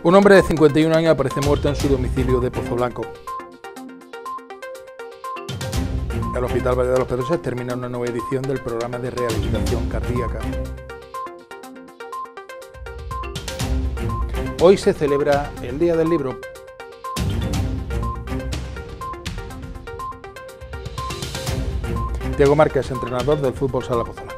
Un hombre de 51 años aparece muerto en su domicilio de Pozoblanco. El Hospital Valle de los Pedroches termina una nueva edición del programa de rehabilitación cardíaca. Hoy se celebra el Día del Libro. Diego Márquez, entrenador del Fútbol Sala Pozoblanco.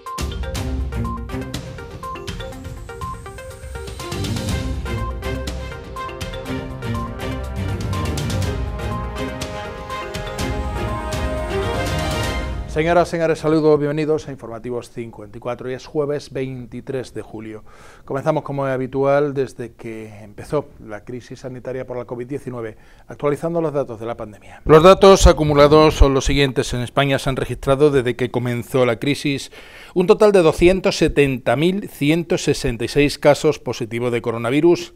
Señoras, señores, saludos, bienvenidos a Informativos 54. Hoy es jueves 23 de julio. Comenzamos como es habitual desde que empezó la crisis sanitaria por la COVID-19, actualizando los datos de la pandemia. Los datos acumulados son los siguientes. En España se han registrado desde que comenzó la crisis un total de 270.166 casos positivos de coronavirus,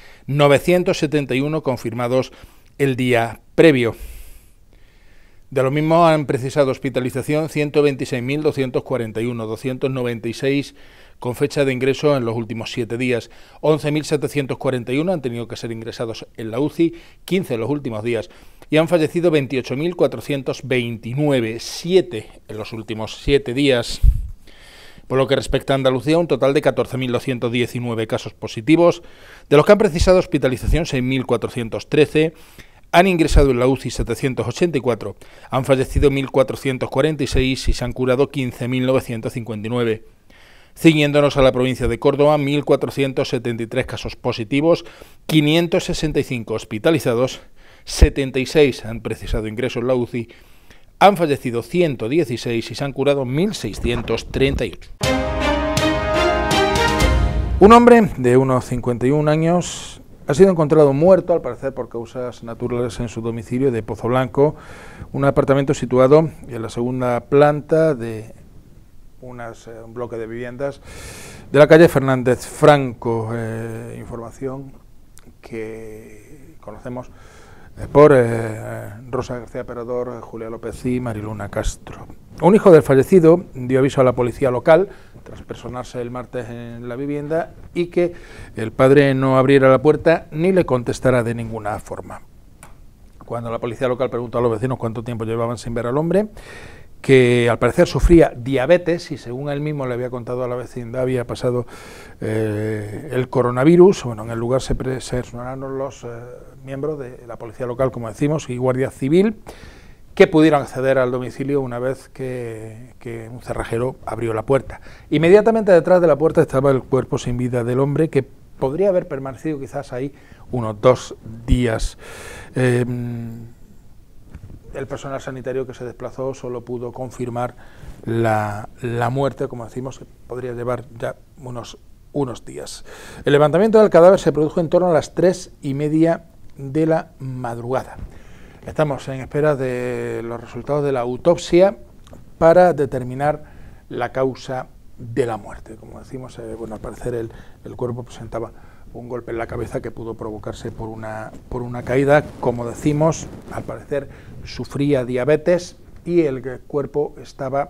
971 confirmados el día previo. De lo mismo han precisado hospitalización 126.241, 296 con fecha de ingreso en los últimos 7 días, 11.741 han tenido que ser ingresados en la UCI, 15 en los últimos días, y han fallecido 28.429, 7 en los últimos 7 días. Por lo que respecta a Andalucía, un total de 14.219 casos positivos, de los que han precisado hospitalización 6.413, han ingresado en la UCI 784, han fallecido 1.446 y se han curado 15.959. Ciñéndonos a la provincia de Córdoba, 1.473 casos positivos, 565 hospitalizados, 76 han precisado ingreso en la UCI, han fallecido 116 y se han curado 1.638. Un hombre de unos 51 años ha sido encontrado muerto, al parecer por causas naturales, en su domicilio de Pozoblanco, un apartamento situado en la segunda planta de un bloque de viviendas de la calle Fernández Franco. Información que conocemos por Rosa García Perador, Julia López y Mariluna Castro. Un hijo del fallecido dio aviso a la policía local tras personarse el martes en la vivienda y que el padre no abriera la puerta ni le contestara de ninguna forma. Cuando la policía local preguntó a los vecinos cuánto tiempo llevaban sin ver al hombre, que al parecer sufría diabetes y según él mismo le había contado a la vecindad había pasado el coronavirus, bueno, en el lugar se personaron los miembros de la policía local, como decimos, y Guardia Civil, que pudieron acceder al domicilio una vez que un cerrajero abrió la puerta. Inmediatamente detrás de la puerta estaba el cuerpo sin vida del hombre, que podría haber permanecido quizás ahí unos 2 días. El personal sanitario que se desplazó solo pudo confirmar la muerte, como decimos, que podría llevar ya unos días. El levantamiento del cadáver se produjo en torno a las 3:30 de la madrugada. Estamos en espera de los resultados de la autopsia para determinar la causa de la muerte. Como decimos, bueno, al parecer el cuerpo presentaba un golpe en la cabeza que pudo provocarse por una caída. Como decimos, al parecer sufría diabetes y el cuerpo estaba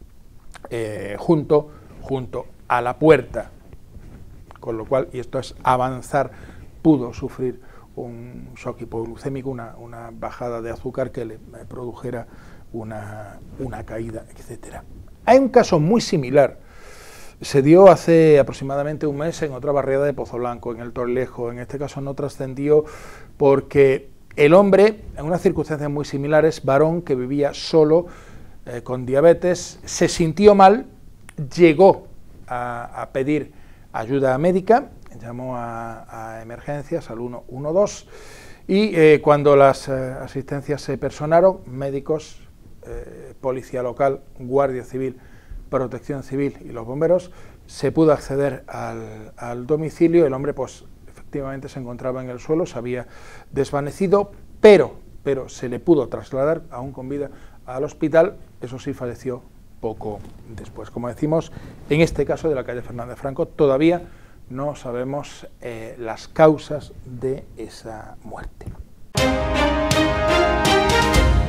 junto a la puerta, con lo cual, y esto es avanzar, pudo sufrir un shock hipoglucémico, una bajada de azúcar que le produjera una caída, etcétera. Hay un caso muy similar, se dio hace aproximadamente un mes en otra barriada de Pozoblanco, en el Torlejo. En este caso no trascendió porque el hombre, en unas circunstancias muy similares, varón que vivía solo, con diabetes, se sintió mal, llegó a pedir ayuda médica, llamó a emergencias, al 112, y cuando las asistencias se personaron, médicos, policía local, Guardia Civil, Protección Civil y los bomberos, se pudo acceder al domicilio. El hombre, pues, efectivamente se encontraba en el suelo, se había desvanecido, pero se le pudo trasladar, aún con vida, al hospital. Eso sí, falleció poco después. Como decimos, en este caso de la calle Fernández Franco, todavía no sabemos las causas de esa muerte.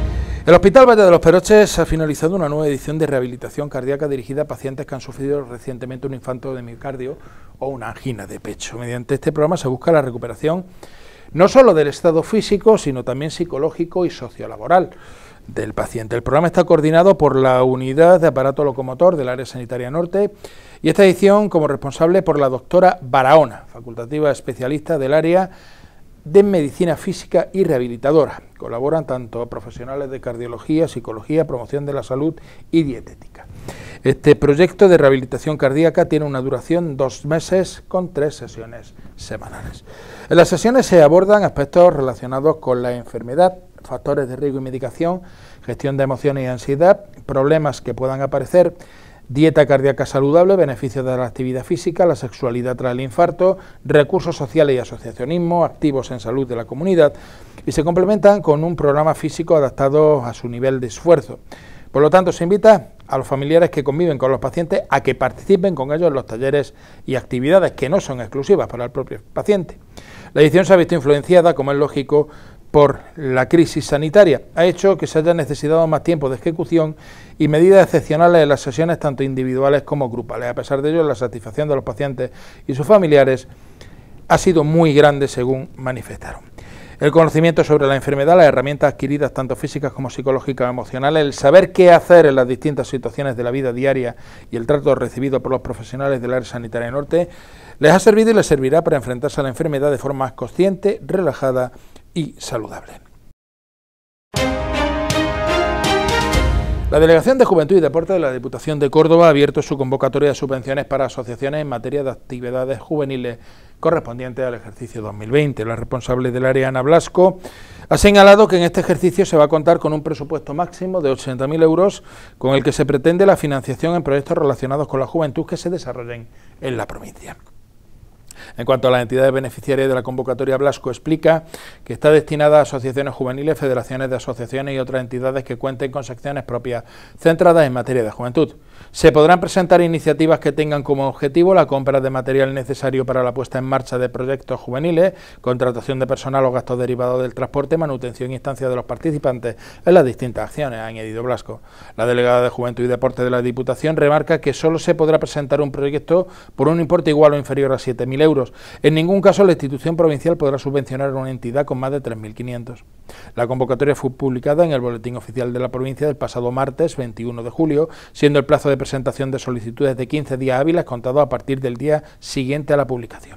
El Hospital Valle de los Pedroches ha finalizado una nueva edición de rehabilitación cardíaca dirigida a pacientes que han sufrido recientemente un infarto de miocardio o una angina de pecho. Mediante este programa se busca la recuperación no solo del estado físico, sino también psicológico y sociolaboral del paciente. El programa está coordinado por la Unidad de Aparato Locomotor del Área Sanitaria Norte y esta edición como responsable por la doctora Barahona, facultativa especialista del área de Medicina Física y Rehabilitadora. Colaboran tanto profesionales de cardiología, psicología, promoción de la salud y dietética. Este proyecto de rehabilitación cardíaca tiene una duración de 2 meses con 3 sesiones semanales. En las sesiones se abordan aspectos relacionados con la enfermedad, factores de riesgo y medicación, gestión de emociones y ansiedad, problemas que puedan aparecer, dieta cardíaca saludable, beneficios de la actividad física, la sexualidad tras el infarto, recursos sociales y asociacionismo, activos en salud de la comunidad, y se complementan con un programa físico adaptado a su nivel de esfuerzo. Por lo tanto, se invita a los familiares que conviven con los pacientes a que participen con ellos en los talleres y actividades que no son exclusivas para el propio paciente. La edición se ha visto influenciada, como es lógico, por la crisis sanitaria. Ha hecho que se haya necesitado más tiempo de ejecución y medidas excepcionales en las sesiones tanto individuales como grupales. A pesar de ello, la satisfacción de los pacientes y sus familiares ha sido muy grande, según manifestaron. El conocimiento sobre la enfermedad, las herramientas adquiridas tanto físicas como psicológicas o emocionales, el saber qué hacer en las distintas situaciones de la vida diaria y el trato recibido por los profesionales del área sanitaria norte, les ha servido y les servirá para enfrentarse a la enfermedad de forma más consciente, relajada y saludable. La Delegación de Juventud y Deporte de la Diputación de Córdoba ha abierto su convocatoria de subvenciones para asociaciones en materia de actividades juveniles correspondientes al ejercicio 2020. La responsable del área, Ana Blasco, ha señalado que en este ejercicio se va a contar con un presupuesto máximo de 80.000 euros con el que se pretende la financiación en proyectos relacionados con la juventud que se desarrollen en la provincia. En cuanto a las entidades beneficiarias de la convocatoria, Blasco explica que está destinada a asociaciones juveniles, federaciones de asociaciones y otras entidades que cuenten con secciones propias centradas en materia de juventud. Se podrán presentar iniciativas que tengan como objetivo la compra de material necesario para la puesta en marcha de proyectos juveniles, contratación de personal o gastos derivados del transporte, manutención y instancia de los participantes en las distintas acciones, ha añadido Blasco. La delegada de Juventud y Deporte de la Diputación remarca que solo se podrá presentar un proyecto por un importe igual o inferior a 7.000 euros. En ningún caso la institución provincial podrá subvencionar a una entidad con más de 3.500. La convocatoria fue publicada en el Boletín Oficial de la provincia del pasado martes 21 de julio, siendo el plazo de presentación de solicitudes de 15 días hábiles contados a partir del día siguiente a la publicación.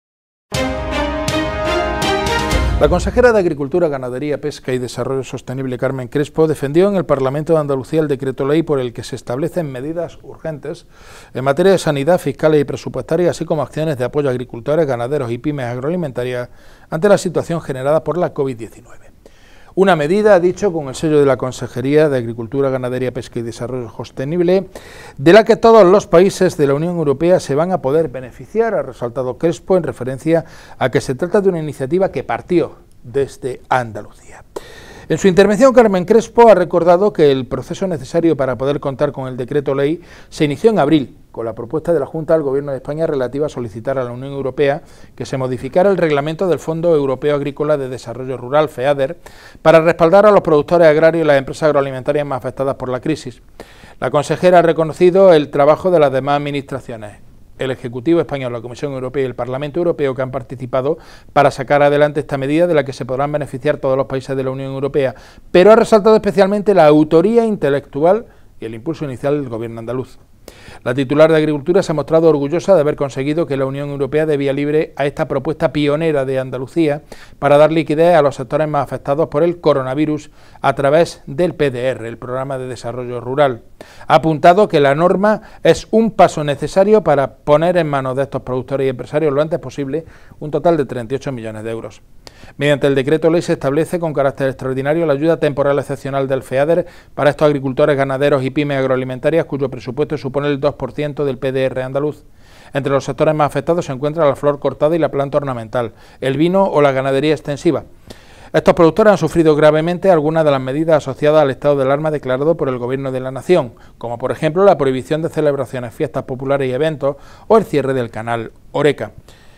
La consejera de Agricultura, Ganadería, Pesca y Desarrollo Sostenible, Carmen Crespo, defendió en el Parlamento de Andalucía el decreto ley por el que se establecen medidas urgentes en materia de sanidad, fiscales y presupuestaria, así como acciones de apoyo a agricultores, ganaderos y pymes agroalimentarias ante la situación generada por la COVID-19. Una medida, ha dicho, con el sello de la Consejería de Agricultura, Ganadería, Pesca y Desarrollo Sostenible, de la que todos los países de la Unión Europea se van a poder beneficiar, ha resaltado Crespo en referencia a que se trata de una iniciativa que partió desde Andalucía. En su intervención, Carmen Crespo ha recordado que el proceso necesario para poder contar con el decreto ley se inició en abril, con la propuesta de la Junta del Gobierno de España relativa a solicitar a la Unión Europea que se modificara el reglamento del Fondo Europeo Agrícola de Desarrollo Rural, FEADER, para respaldar a los productores agrarios y las empresas agroalimentarias más afectadas por la crisis. La consejera ha reconocido el trabajo de las demás administraciones, el Ejecutivo español, la Comisión Europea y el Parlamento Europeo, que han participado para sacar adelante esta medida de la que se podrán beneficiar todos los países de la Unión Europea, pero ha resaltado especialmente la autoría intelectual y el impulso inicial del Gobierno andaluz. La titular de Agricultura se ha mostrado orgullosa de haber conseguido que la Unión Europea dé vía libre a esta propuesta pionera de Andalucía para dar liquidez a los sectores más afectados por el coronavirus a través del PDR, el Programa de Desarrollo Rural. Ha apuntado que la norma es un paso necesario para poner en manos de estos productores y empresarios lo antes posible un total de 38 millones de euros. Mediante el decreto ley se establece con carácter extraordinario la ayuda temporal excepcional del FEADER para estos agricultores, ganaderos y pymes agroalimentarias cuyo presupuesto supone el 2% del PDR andaluz. Entre los sectores más afectados se encuentra la flor cortada y la planta ornamental, el vino o la ganadería extensiva. Estos productores han sufrido gravemente algunas de las medidas asociadas al estado de alarma declarado por el Gobierno de la Nación, como por ejemplo la prohibición de celebraciones, fiestas populares y eventos o el cierre del canal Oreca.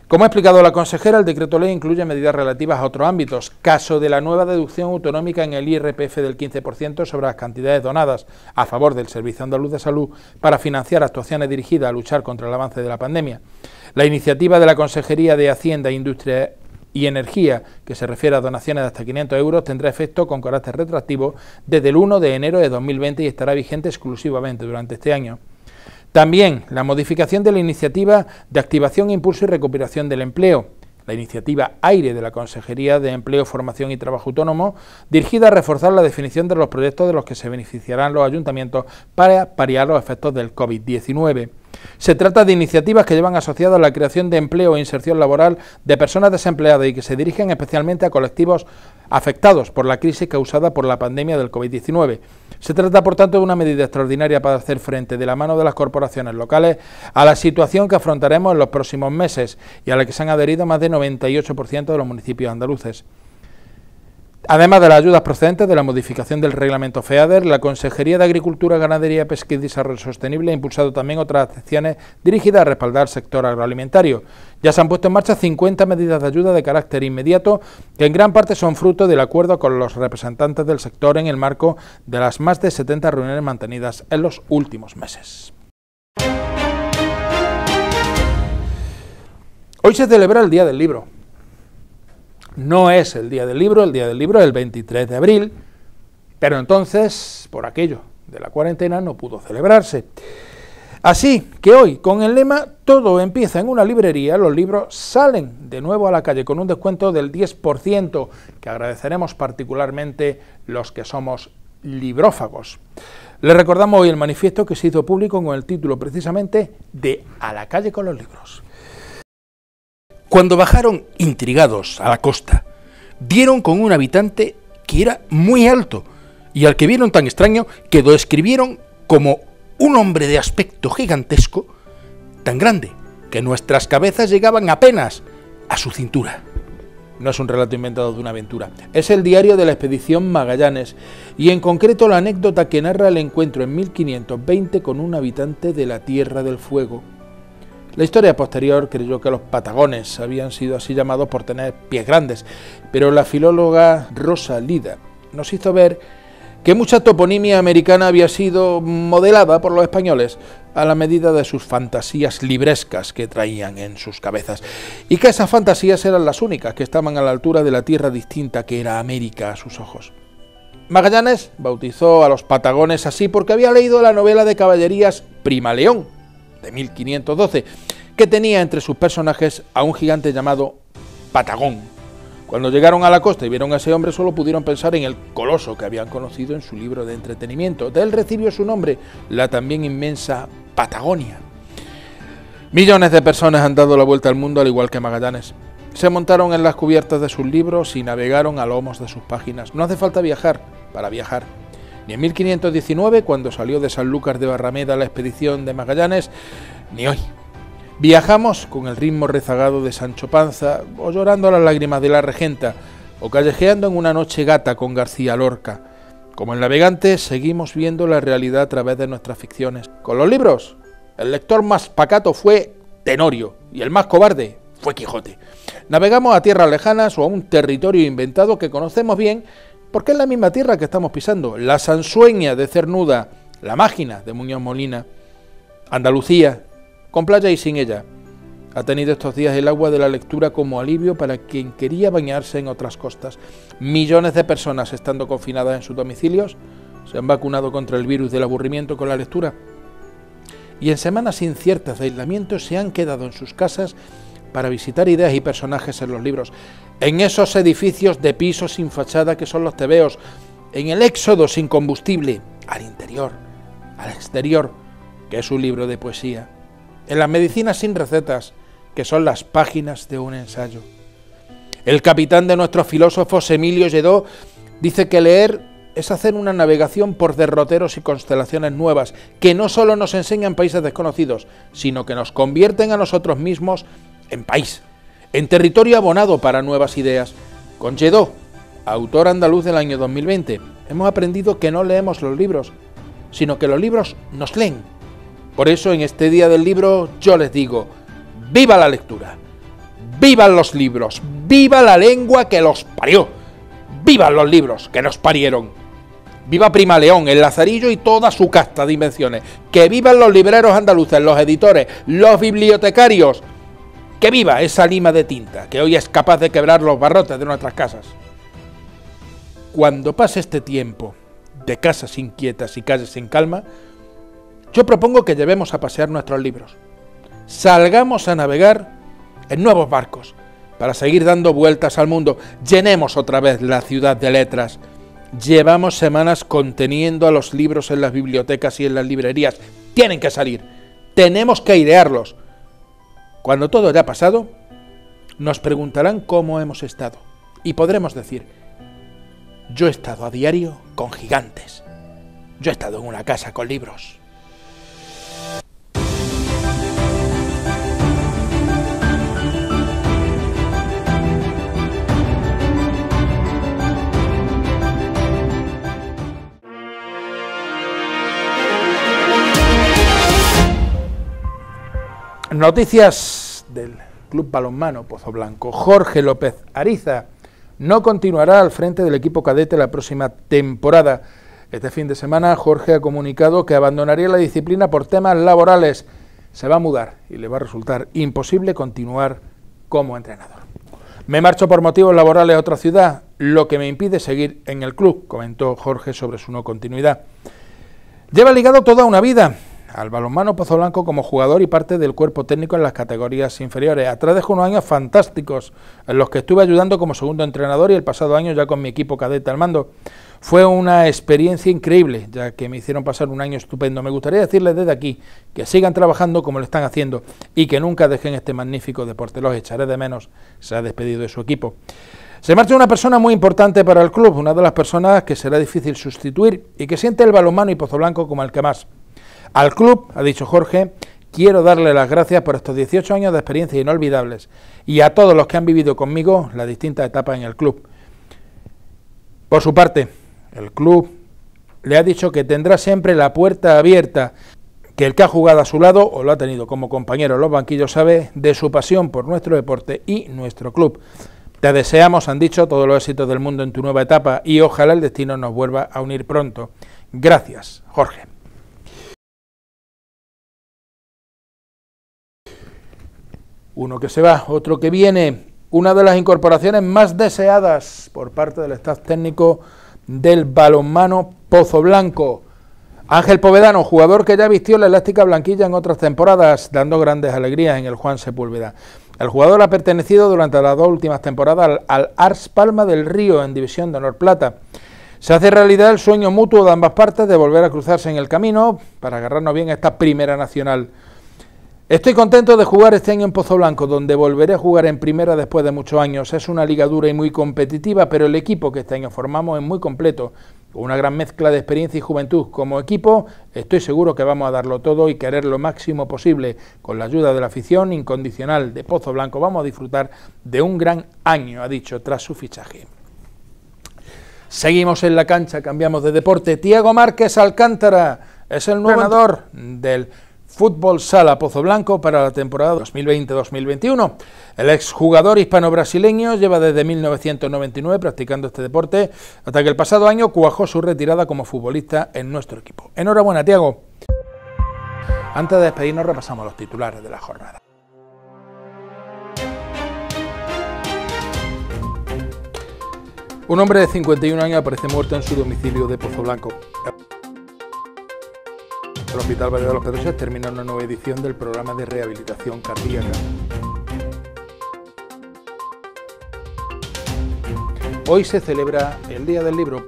Como ha explicado la consejera, el decreto ley incluye medidas relativas a otros ámbitos, caso de la nueva deducción autonómica en el IRPF del 15% sobre las cantidades donadas a favor del Servicio Andaluz de Salud para financiar actuaciones dirigidas a luchar contra el avance de la pandemia. La iniciativa de la Consejería de Hacienda, Industria y Energía, que se refiere a donaciones de hasta 500 euros, tendrá efecto con carácter retroactivo desde el 1 de enero de 2020 y estará vigente exclusivamente durante este año. También la modificación de la iniciativa de activación, impulso y recuperación del empleo, la iniciativa AIRE de la Consejería de Empleo, Formación y Trabajo Autónomo, dirigida a reforzar la definición de los proyectos de los que se beneficiarán los ayuntamientos para paliar los efectos del COVID-19. Se trata de iniciativas que llevan asociadas la creación de empleo e inserción laboral de personas desempleadas y que se dirigen especialmente a colectivos afectados por la crisis causada por la pandemia del COVID-19. Se trata, por tanto, de una medida extraordinaria para hacer frente de la mano de las corporaciones locales a la situación que afrontaremos en los próximos meses y a la que se han adherido más del 98% de los municipios andaluces. Además de las ayudas procedentes de la modificación del reglamento FEADER, la Consejería de Agricultura, Ganadería, Pesca y Desarrollo Sostenible ha impulsado también otras acciones dirigidas a respaldar el sector agroalimentario. Ya se han puesto en marcha 50 medidas de ayuda de carácter inmediato, que en gran parte son fruto del acuerdo con los representantes del sector en el marco de las más de 70 reuniones mantenidas en los últimos meses. Hoy se celebra el Día del Libro. No es el Día del Libro es el 23 de abril, pero entonces, por aquello de la cuarentena, no pudo celebrarse. Así que hoy, con el lema "Todo empieza en una librería", los libros salen de nuevo a la calle con un descuento del 10%, que agradeceremos particularmente los que somos librófagos. Les recordamos hoy el manifiesto que se hizo público con el título precisamente de "A la calle con los libros". Cuando bajaron intrigados a la costa, dieron con un habitante que era muy alto y al que vieron tan extraño que lo describieron como un hombre de aspecto gigantesco, tan grande que nuestras cabezas llegaban apenas a su cintura. No es un relato inventado de una aventura, es el diario de la expedición Magallanes y en concreto la anécdota que narra el encuentro en 1520 con un habitante de la Tierra del Fuego. La historia posterior creyó que los patagones habían sido así llamados por tener pies grandes, pero la filóloga Rosa Lida nos hizo ver que mucha toponimia americana había sido modelada por los españoles a la medida de sus fantasías librescas que traían en sus cabezas, y que esas fantasías eran las únicas que estaban a la altura de la tierra distinta que era América a sus ojos. Magallanes bautizó a los patagones así porque había leído la novela de caballerías Prima León, de 1512, que tenía entre sus personajes a un gigante llamado Patagón. Cuando llegaron a la costa y vieron a ese hombre, solo pudieron pensar en el coloso que habían conocido en su libro de entretenimiento. De él recibió su nombre la también inmensa Patagonia. Millones de personas han dado la vuelta al mundo al igual que Magallanes. Se montaron en las cubiertas de sus libros y navegaron a lomos de sus páginas. No hace falta viajar para viajar. Ni en 1519, cuando salió de Sanlúcar de Barrameda la expedición de Magallanes, ni hoy. Viajamos con el ritmo rezagado de Sancho Panza, o llorando las lágrimas de la regenta, o callejeando en una noche gata con García Lorca. Como el navegante, seguimos viendo la realidad a través de nuestras ficciones. Con los libros, el lector más pacato fue Tenorio, y el más cobarde fue Quijote. Navegamos a tierras lejanas o a un territorio inventado que conocemos bien, porque es la misma tierra que estamos pisando. La Sansueña de Cernuda, la Mágina de Muñoz Molina, Andalucía, con playa y sin ella, ha tenido estos días el agua de la lectura como alivio para quien quería bañarse en otras costas. Millones de personas, estando confinadas en sus domicilios, se han vacunado contra el virus del aburrimiento con la lectura. Y en semanas inciertas de aislamiento se han quedado en sus casas para visitar ideas y personajes en los libros, en esos edificios de pisos sin fachada que son los tebeos, en el éxodo sin combustible, al interior, al exterior, que es un libro de poesía, en las medicinas sin recetas, que son las páginas de un ensayo. El capitán de nuestros filósofos, Emilio Lledó, dice que leer es hacer una navegación por derroteros y constelaciones nuevas, que no solo nos enseñan países desconocidos, sino que nos convierten a nosotros mismos en país, en territorio abonado para nuevas ideas. Con Lledó, autor andaluz del año 2020, hemos aprendido que no leemos los libros, sino que los libros nos leen. Por eso en este Día del Libro yo les digo, ¡viva la lectura! ¡Vivan los libros! ¡Viva la lengua que los parió! ¡Vivan los libros que nos parieron! ¡Viva Prima León, el Lazarillo y toda su casta de invenciones! ¡Que vivan los libreros andaluces, los editores, los bibliotecarios! ¡Que viva esa lima de tinta que hoy es capaz de quebrar los barrotes de nuestras casas! Cuando pase este tiempo de casas inquietas y calles sin calma, yo propongo que llevemos a pasear nuestros libros. Salgamos a navegar en nuevos barcos para seguir dando vueltas al mundo. Llenemos otra vez la ciudad de letras. Llevamos semanas conteniendo a los libros en las bibliotecas y en las librerías. Tienen que salir. Tenemos que airearlos. Cuando todo haya pasado, nos preguntarán cómo hemos estado. Y podremos decir: yo he estado a diario con gigantes. Yo he estado en una casa con libros. Noticias del Club Balonmano Pozoblanco. Jorge López Ariza no continuará al frente del equipo cadete la próxima temporada. Este fin de semana Jorge ha comunicado que abandonaría la disciplina por temas laborales. Se va a mudar y le va a resultar imposible continuar como entrenador. Me marcho por motivos laborales a otra ciudad, lo que me impide seguir en el club, comentó Jorge sobre su no continuidad. Lleva ligado toda una vida al balonmano Pozoblanco como jugador y parte del cuerpo técnico en las categorías inferiores. Atrás dejo unos años fantásticos en los que estuve ayudando como segundo entrenador y el pasado año ya con mi equipo cadete al mando. Fue una experiencia increíble, ya que me hicieron pasar un año estupendo. Me gustaría decirles desde aquí que sigan trabajando como lo están haciendo y que nunca dejen este magnífico deporte. Los echaré de menos. Se ha despedido de su equipo. Se marcha una persona muy importante para el club, una de las personas que será difícil sustituir y que siente el balonmano y Pozoblanco como el que más. Al club, ha dicho Jorge, quiero darle las gracias por estos 18 años de experiencia inolvidables y a todos los que han vivido conmigo las distintas etapas en el club. Por su parte, el club le ha dicho que tendrá siempre la puerta abierta, que el que ha jugado a su lado o lo ha tenido como compañero en los banquillos sabe de su pasión por nuestro deporte y nuestro club. Te deseamos, han dicho, todos los éxitos del mundo en tu nueva etapa y ojalá el destino nos vuelva a unir pronto. Gracias, Jorge. Uno que se va, otro que viene. Una de las incorporaciones más deseadas por parte del staff técnico del balonmano Pozoblanco. Ángel Povedano, jugador que ya vistió la elástica blanquilla en otras temporadas, dando grandes alegrías en el Juan Sepúlveda. El jugador ha pertenecido durante las 2 últimas temporadas al Ars Palma del Río en División de Honor Plata. Se hace realidad el sueño mutuo de ambas partes de volver a cruzarse en el camino para agarrarnos bien a esta primera nacional. Estoy contento de jugar este año en Pozoblanco, donde volveré a jugar en primera después de muchos años. Es una liga dura y muy competitiva, pero el equipo que este año formamos es muy completo, con una gran mezcla de experiencia y juventud. Como equipo, estoy seguro que vamos a darlo todo y querer lo máximo posible. Con la ayuda de la afición incondicional de Pozoblanco, vamos a disfrutar de un gran año, ha dicho tras su fichaje. Seguimos en la cancha, cambiamos de deporte. Tiago Márquez Alcántara es el nuevo entrenador del Fútbol Sala Pozoblanco para la temporada 2020-2021. El exjugador hispano-brasileño lleva desde 1999 practicando este deporte hasta que el pasado año cuajó su retirada como futbolista en nuestro equipo. Enhorabuena, Tiago. Antes de despedirnos repasamos los titulares de la jornada. Un hombre de 51 años aparece muerto en su domicilio de Pozoblanco. El Hospital Valle de los Pedroches termina una nueva edición del programa de rehabilitación cardíaca. Hoy se celebra el Día del Libro.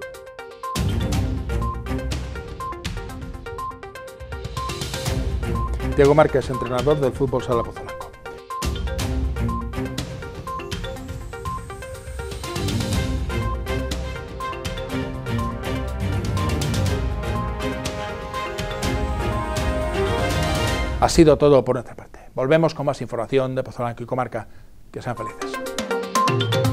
Tiago Márquez, entrenador del Fútbol Sala Pozoblanco. Ha sido todo por nuestra parte. Volvemos con más información de Pozoblanco y comarca. Que sean felices.